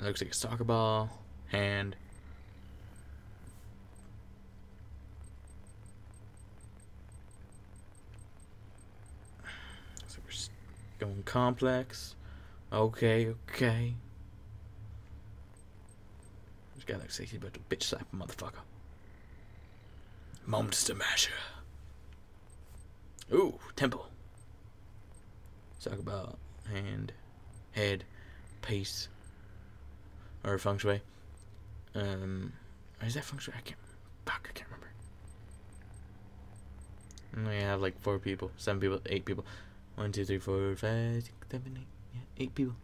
looks like a soccer ball. Hand. So we're going complex. Okay, okay. This guy looks like he's about to bitch slap a motherfucker. Monster Masher. Ooh, temple. Talk about hand, head, pace, or feng shui. Is that feng shui? I can't remember. And we have like 4 people, 7 people, 8 people. 1, 2, 3, 4, 5, 6, 7, 8. Yeah, 8 people.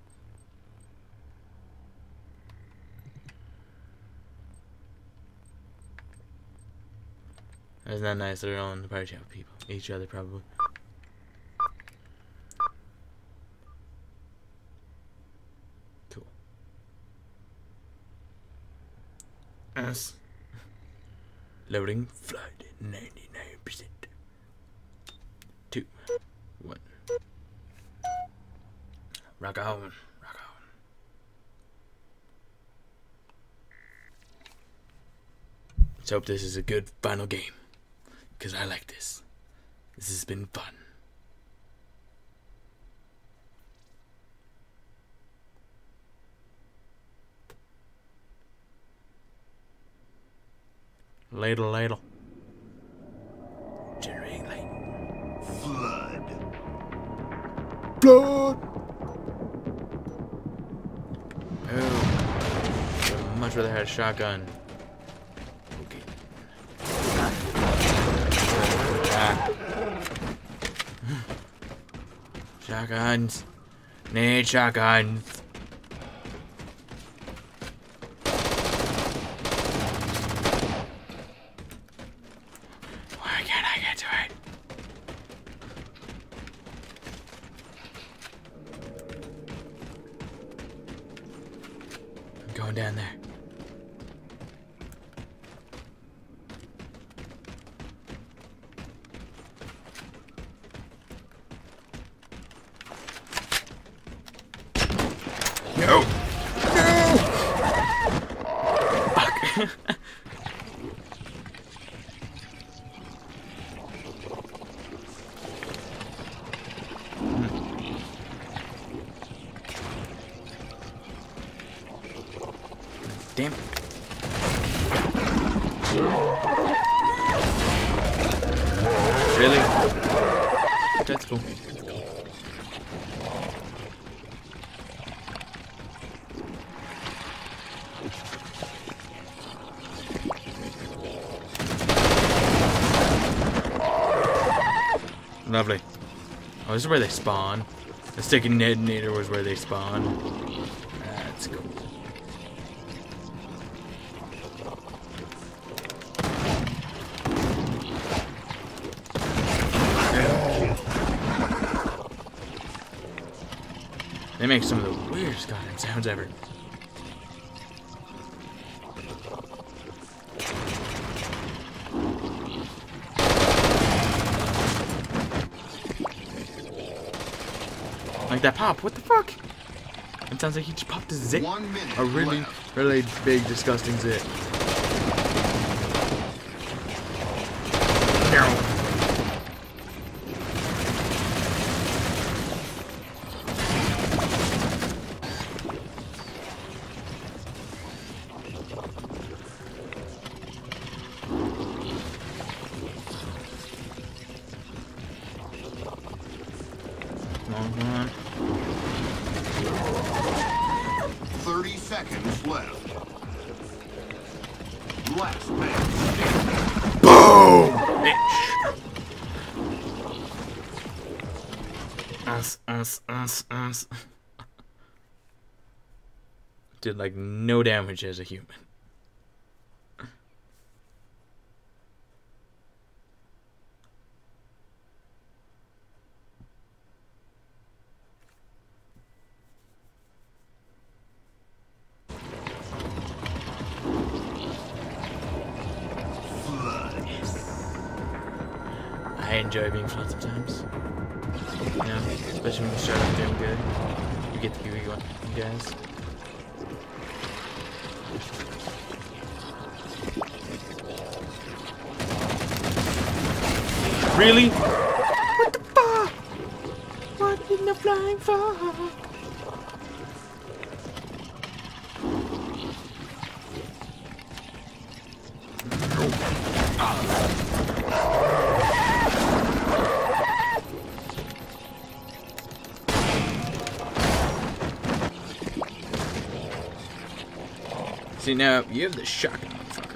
It's not nice. They're all in the party with people. Each other, probably. Cool. Us. Loading. Flood. 99%. 2. 1. Rock on. Rock on. Let's hope this is a good final game. Because I like this. This has been fun. Ladle, ladle. Generating light. Flood. Blood! Oh. I'd much rather had a shotgun. Okay. Shotguns. Need shotguns. Why can't I get to it? I'm going down there. No! No! Fuck. Damn it. Really? That's cool. Lovely. Oh, this is where they spawn. The sticky detonator was where they spawn. That's cool. They make some of the weirdest goddamn sounds ever. Like that pop, what the fuck? It sounds like he just popped a zit. 1 minute A really, left. really big, disgusting zit. No. Come on. 30 seconds left. Last man standing. Boom! Bitch. Us. Did like no damage as a human. I enjoy being flood sometimes. You know, especially when you start off doing good. You get the view you want, you guys. Really? What the fuck? What in the flying fuck? See, now you have the shotgun, motherfucker.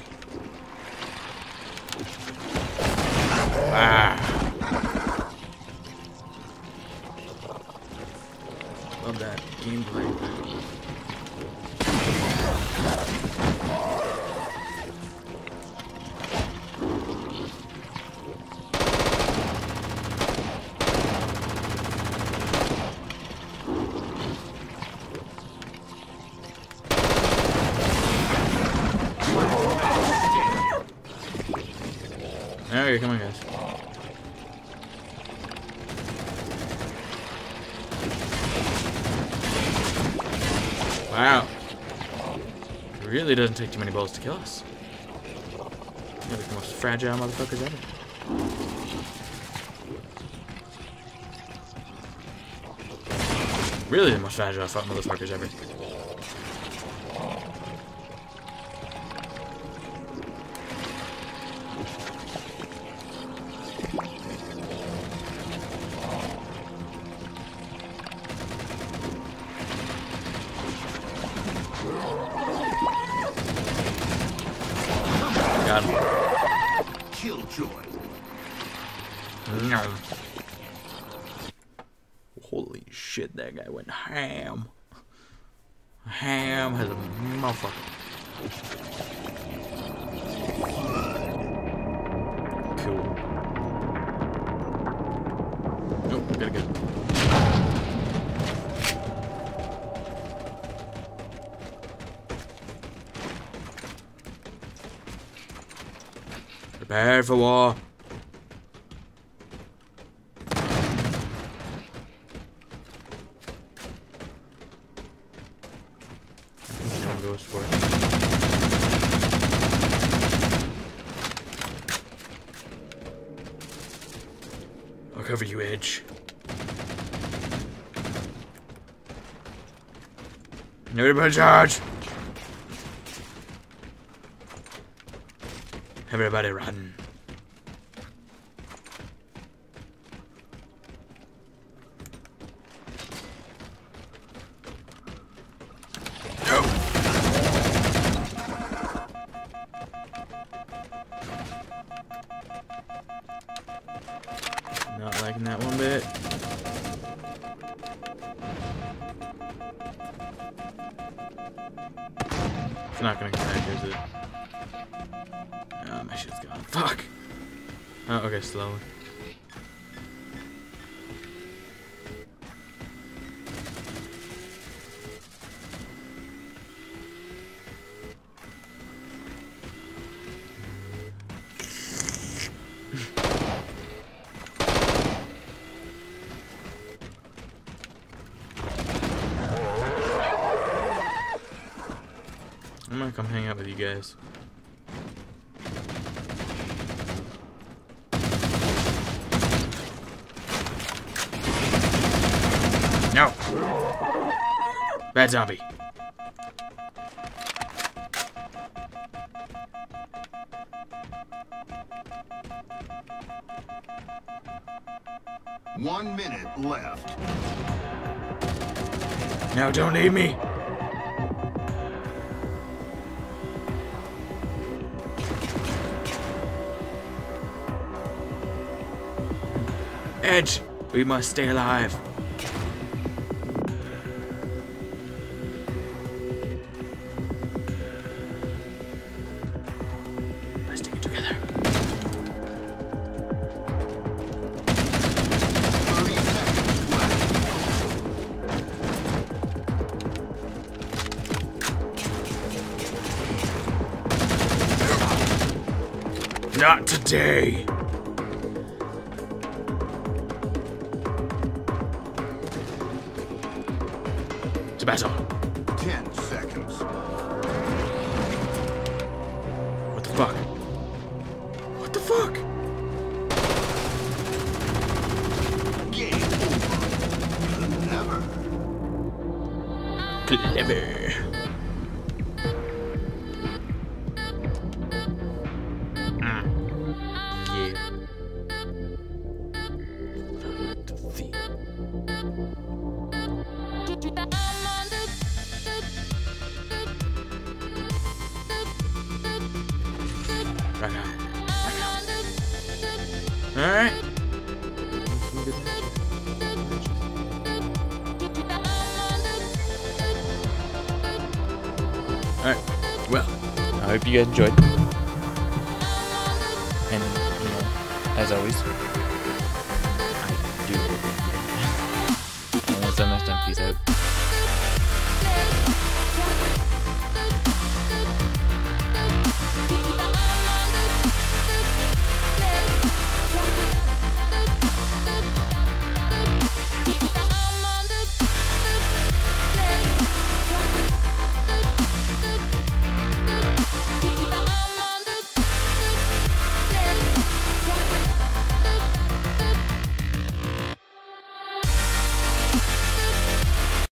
Ah. Love that gameplay. Okay, come on, guys. Wow. It really doesn't take too many bullets to kill us. You're like the most fragile motherfuckers ever. Really the most fragile fucking motherfuckers ever. Got him. Killjoy. No. Holy shit, that guy went ham. Ham has a motherfucker. Cool. Nope, I gotta go. Prepare for war. No one goes for it. I'll cover you, Edge. Everybody charge! Everybody run. No. Not liking that one bit. It's not gonna connect, is it? Oh, my shit's gone. Fuck! Oh, okay, slowly. I'm gonna come hang out with you guys. No! Bad zombie. One minute left. Now don't leave me! Edge! We must stay alive. Let's stick it together. 30 seconds left. Not today! To battle. 10 seconds. What the fuck? What the fuck? Clever. Yeah. Right now. Alright. Alright. Well. I hope you guys enjoyed. And, you know, as always,